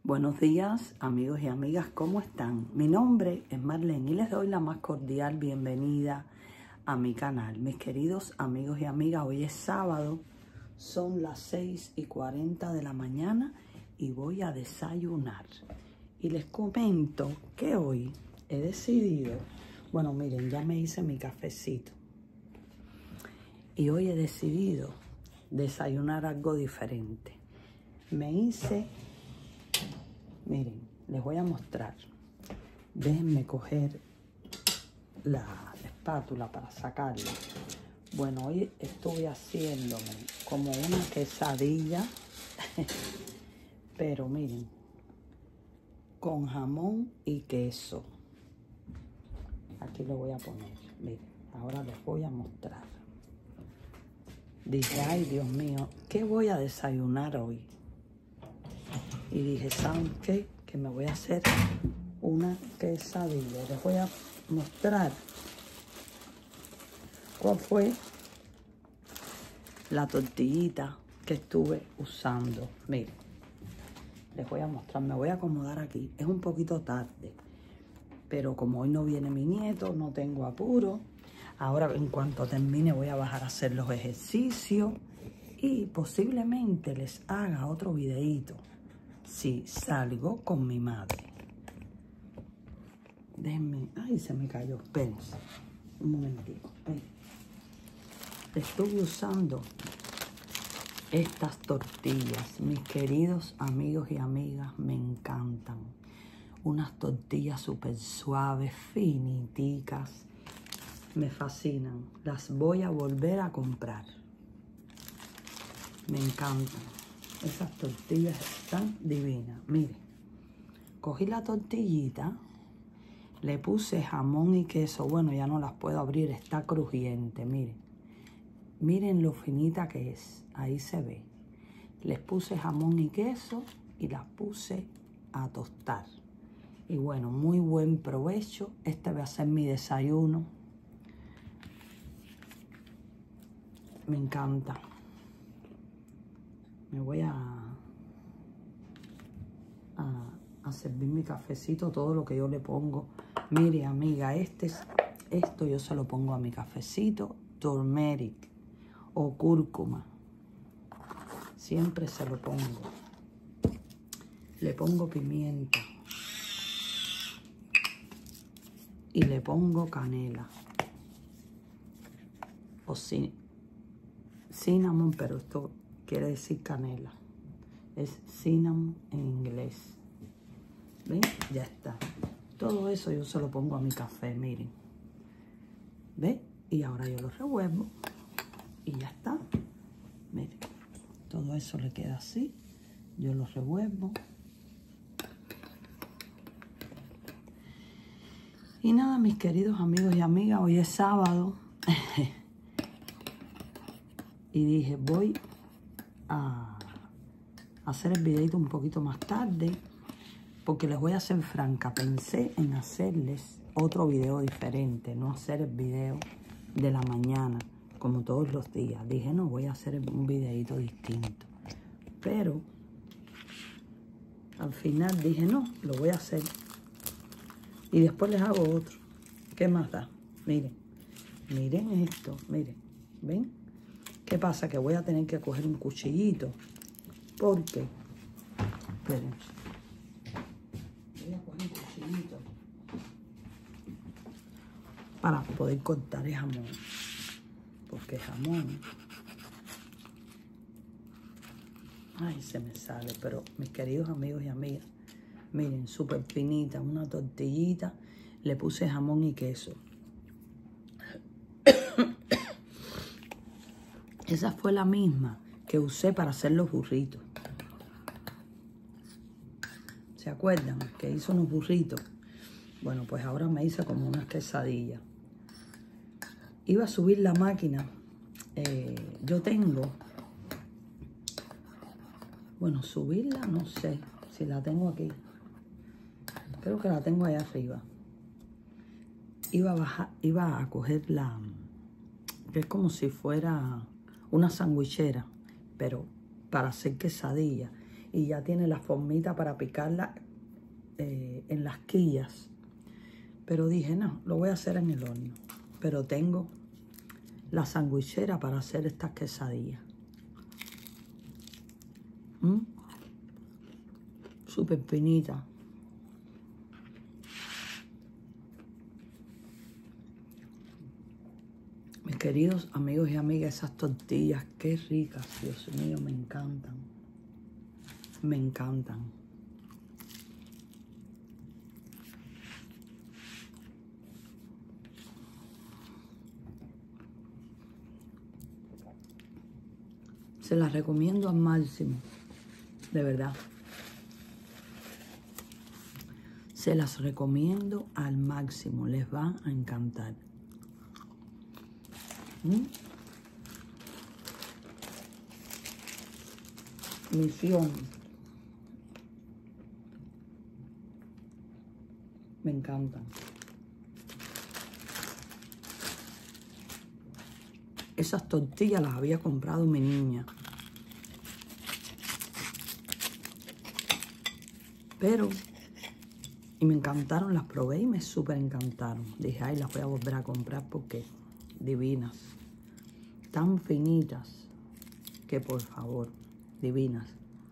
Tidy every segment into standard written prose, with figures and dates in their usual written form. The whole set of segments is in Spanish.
Buenos días, amigos y amigas, ¿cómo están? Mi nombre es Marlene y les doy la más cordial bienvenida a mi canal. Mis queridos amigos y amigas, hoy es sábado, son las 6:40 de la mañana y voy a desayunar. Y les comento que hoy he decidido, bueno, miren, ya me hice mi cafecito. Y hoy he decidido desayunar algo diferente. Me hice... Miren, les voy a mostrar. Déjenme coger la espátula para sacarla. Bueno, hoy estoy haciéndome como una quesadilla, pero miren, con jamón y queso. Aquí lo voy a poner. Miren, ahora les voy a mostrar. Dije, ay, Dios mío, ¿qué voy a desayunar hoy? Y dije, ¿saben qué? Que me voy a hacer una quesadilla. Les voy a mostrar cuál fue la tortillita que estuve usando. Miren, les voy a mostrar. Me voy a acomodar aquí. Es un poquito tarde, pero como hoy no viene mi nieto, no tengo apuro. Ahora, en cuanto termine, voy a bajar a hacer los ejercicios y posiblemente les haga otro videíto. Sí, salgo con mi madre. Déjenme... Ay, se me cayó. Espérense. Un momentito. Estuve usando estas tortillas. Mis queridos amigos y amigas, me encantan. Unas tortillas súper suaves, finiticas. Me fascinan. Las voy a volver a comprar. Me encantan. Esas tortillas están divinas. Miren, cogí la tortillita, le puse jamón y queso. Bueno, ya no las puedo abrir, está crujiente, miren. Miren lo finita que es, ahí se ve. Les puse jamón y queso y las puse a tostar. Y bueno, muy buen provecho. Este va a ser mi desayuno. Me encanta. Me voy a servir mi cafecito, todo lo que yo le pongo. Mire, amiga, esto yo se lo pongo a mi cafecito, turmeric o cúrcuma. Siempre se lo pongo. Le pongo pimienta. Y le pongo canela. O cinnamon, pero esto quiere decir canela. Es cinnamon en inglés. ¿Ven? Ya está. Todo eso yo se lo pongo a mi café, miren. ¿Ven? Y ahora yo lo revuelvo. Y ya está. Miren. Todo eso le queda así. Yo lo revuelvo. Y nada, mis queridos amigos y amigas, hoy es sábado. Y dije, voy a hacer el videito un poquito más tarde, porque les voy a ser franca. Pensé en hacerles otro video diferente, no hacer el video de la mañana como todos los días. Dije, no, voy a hacer un videito distinto. Pero al final dije, no, lo voy a hacer. Y después les hago otro. ¿Qué más da? Miren, miren esto, miren, ¿ven? ¿Qué pasa? Que voy a tener que coger un cuchillito. Porque, esperen, voy a coger un cuchillito para poder cortar el jamón. Porque jamón, ay, se me sale. Pero mis queridos amigos y amigas, miren, súper finita, una tortillita. Le puse jamón y queso. Esa fue la misma que usé para hacer los burritos. ¿Se acuerdan? Que hizo unos burritos. Bueno, pues ahora me hice como unas quesadillas. Iba a subir la máquina. Yo tengo... Bueno, subirla no sé si la tengo aquí. Creo que la tengo allá arriba. Iba a coger la... que es como si fuera una sandwichera, pero para hacer quesadilla. y ya tiene la formita para picarla en las quillas. Pero dije, no, lo voy a hacer en el horno. Pero tengo la sandwichera para hacer estas quesadillas. Súper finita. Mis queridos amigos y amigas, esas tortillas, qué ricas, Dios mío, me encantan. Me encantan. Se las recomiendo al máximo, de verdad. Se las recomiendo al máximo, les va a encantar. Misión. Me encantan. Esas tortillas las había comprado mi niña. Pero, y me encantaron, las probé y me súper encantaron. Dije, ay, las voy a volver a comprar porque divinas. Tan finitas que, por favor, divinas.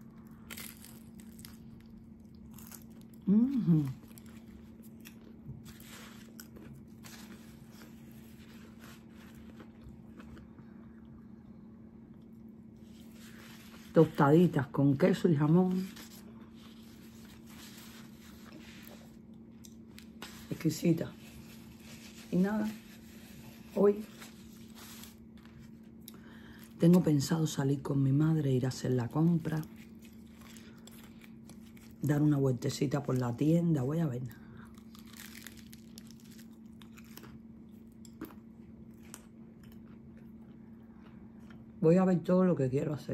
Tostaditas con queso y jamón. Exquisita. Y nada, hoy tengo pensado salir con mi madre, ir a hacer la compra, dar una vueltecita por la tienda, voy a ver. Voy a ver todo lo que quiero hacer.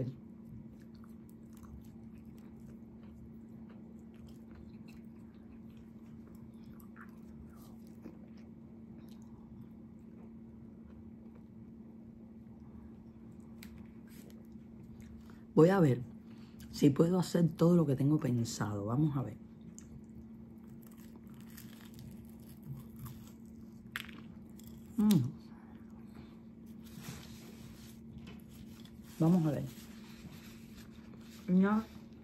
Voy a ver si puedo hacer todo lo que tengo pensado. Vamos a ver. Vamos a ver. No.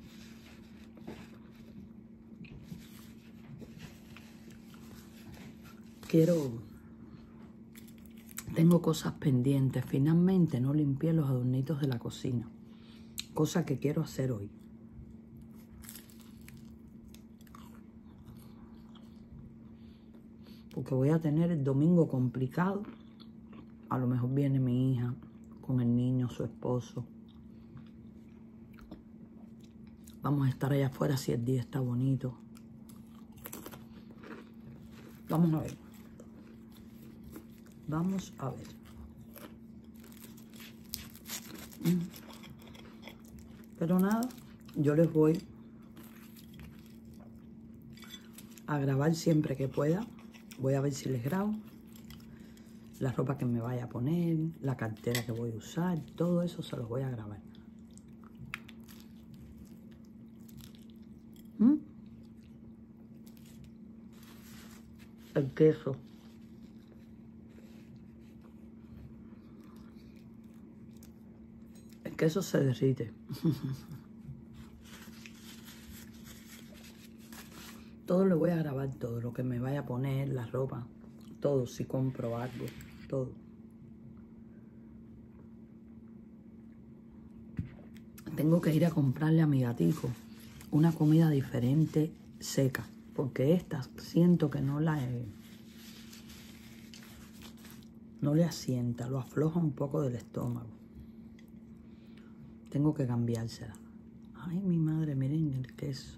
Tengo cosas pendientes. Finalmente no limpié los adornitos de la cocina. Cosa que quiero hacer hoy. Porque voy a tener el domingo complicado. A lo mejor viene mi hija con el niño, su esposo. Vamos a estar allá afuera si el día está bonito. Vamos a ver. Vamos a ver. Pero nada, yo les voy a grabar siempre que pueda. Voy a ver si les grabo. La ropa que me vaya a poner, la cartera que voy a usar, todo eso se los voy a grabar. El queso. El queso se derrite. Todo lo voy a grabar, todo lo que me vaya a poner, la ropa, todo, si compro algo, todo. Tengo que ir a comprarle a mi gatico una comida diferente, seca, porque esta siento que no le asienta, lo afloja un poco del estómago. Tengo que cambiársela. Ay, mi madre, miren el queso.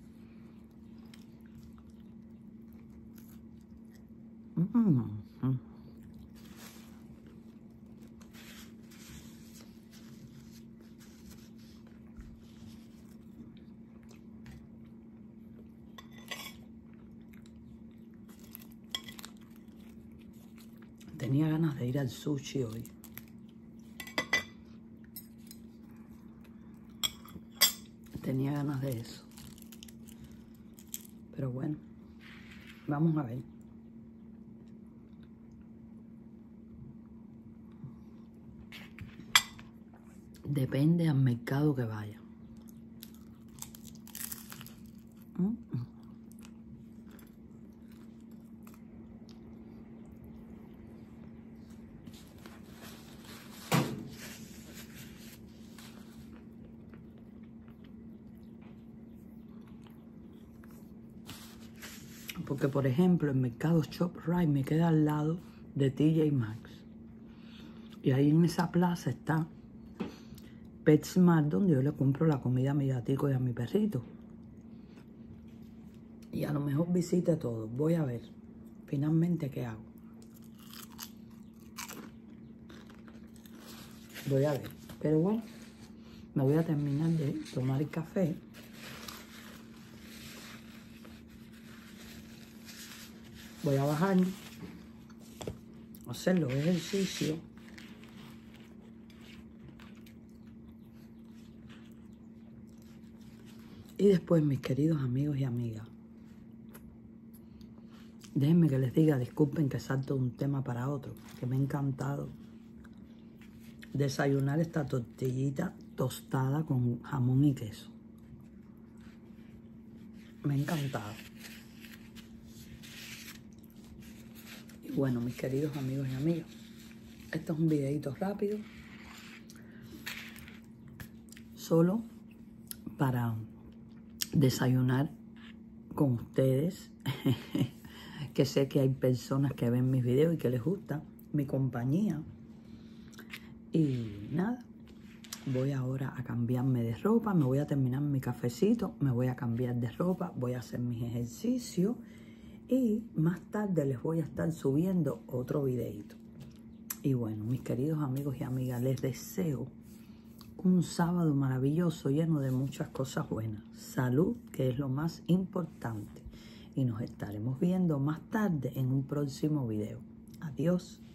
Tenía ganas de ir al sushi hoy. tenía ganas de eso. Pero bueno, vamos a ver. Depende al mercado que vaya. Porque, por ejemplo, el mercado ShopRite me queda al lado de TJ Maxx. Y ahí en esa plaza está PetSmart, donde yo le compro la comida a mi gatico y a mi perrito. Y a lo mejor visite todo. Voy a ver finalmente qué hago. Voy a ver. Pero bueno, me voy a terminar de tomar el café. Voy a bajar, hacer los ejercicios. Y después, mis queridos amigos y amigas, déjenme que les diga, disculpen que salto de un tema para otro, que me ha encantado desayunar esta tortillita tostada con jamón y queso. Me ha encantado. Y bueno, mis queridos amigos y amigas, esto es un videito rápido, solo para desayunar con ustedes, que sé que hay personas que ven mis videos y que les gusta mi compañía. Y nada, voy ahora a cambiarme de ropa, me voy a terminar mi cafecito, me voy a cambiar de ropa, voy a hacer mis ejercicios y más tarde les voy a estar subiendo otro videito. Y bueno, mis queridos amigos y amigas, les deseo un sábado maravilloso, lleno de muchas cosas buenas. Salud, que es lo más importante. Y nos estaremos viendo más tarde en un próximo video. Adiós.